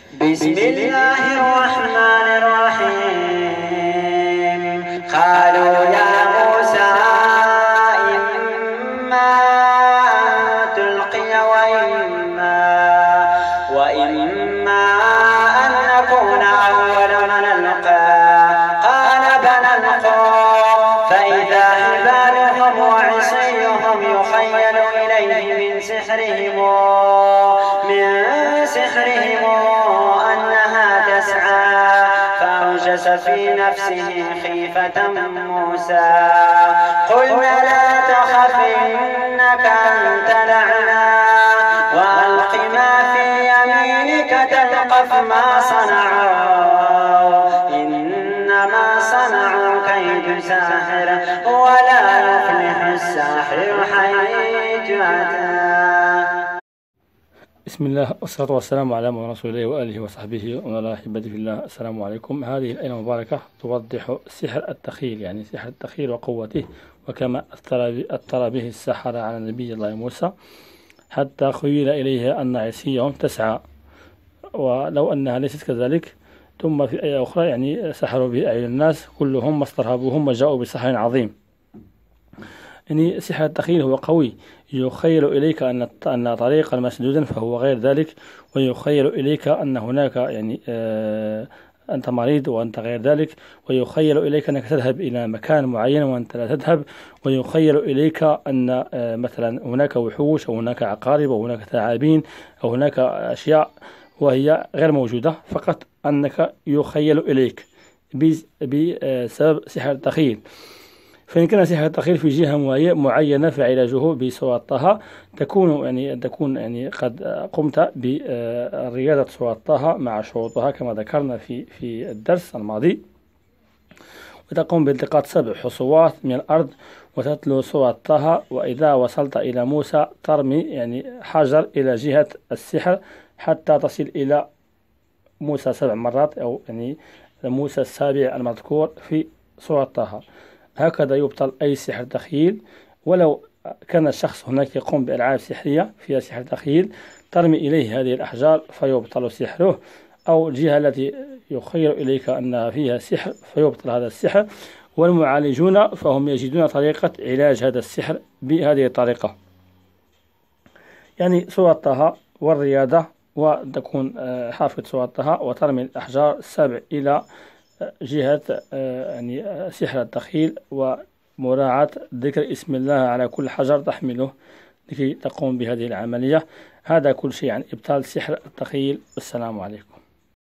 بسم الله الرحمن الرحيم. قالوا يا موسى إما أن تلقي وإما أن نكون أول من ألقى. قال بل ألقوا فإذا حبالهم وعصيهم يخيل إليه من سحرهم أنها تسعى. فأوجس في نفسه خيفة موسى. قلنا لا تخف إنك أنت الأعلى وألق ما في يمينك تلقف ما صنعوا إنما صنعوا كيد ساحر ولا يفلح الساحر حيث أتى. بسم الله والصلاة والسلام على من رسول الله وآله وصحبه ومن أحبتي في الله. السلام عليكم. هذه الآية المباركة توضح سحر التخيل، يعني سحر التخيل وقوته، وكما أثر به السحرة على نبي الله موسى حتى خيل إليه أن عصيهم تسعى، ولو أنها ليست كذلك. ثم في آية أخرى يعني سحروا به أعين الناس كلهم واسترهبوهم وجاءوا بسحر عظيم. يعني سحر التخيل هو قوي، يخيل إليك أن طريقا مسدودا فهو غير ذلك، ويخيل إليك أن هناك يعني أنت مريض وأنت غير ذلك، ويخيل إليك أنك تذهب إلى مكان معين وأنت لا تذهب، ويخيل إليك أن مثلا هناك وحوش أو هناك عقارب أو هناك ثعابين أو هناك أشياء وهي غير موجودة، فقط أنك يخيل إليك بسبب سحر التخيل. فإن كان سحر التخيل في جهة معينة فعلاجه بسورة طه تكون قد قمت برياضة سورة طه مع شروطها كما ذكرنا في الدرس الماضي، وتقوم بالتقاط 7 حصوات من الأرض وتتلو سورة طه، وإذا وصلت إلى موسى ترمي حجر إلى جهة السحر حتى تصل إلى موسى 7 مرات، أو موسى السابع المذكور في سورة طه. هكذا يبطل أي سحر تخيل، ولو كان الشخص هناك يقوم بألعاب سحرية فيها سحر تخيل ترمي إليه هذه الأحجار فيبطل سحره، أو الجهة التي يخيل إليك أنها فيها سحر فيبطل هذا السحر. والمعالجون فهم يجدون طريقة علاج هذا السحر بهذه الطريقة، يعني سورة طه والرياضة، وتكون حافظ سورة طه وترمي الأحجار 7 إلى جهة سحر التخيل، ومراعاة ذكر اسم الله على كل حجر تحمله لكي تقوم بهذه العملية. هذا كل شيء عن إبطال سحر التخيل. السلام عليكم.